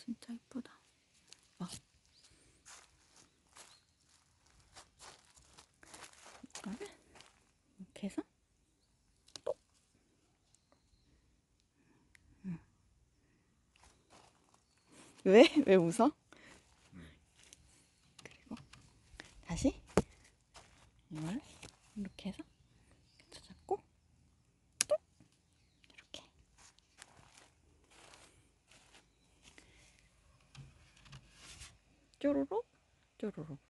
진짜 이쁘다. 와. 이거를 이렇게 해서 또. 왜? 왜 웃어? 그리고 다시 이걸 이렇게 해서 잡고 또 이렇게. 쪼로록 쪼로록.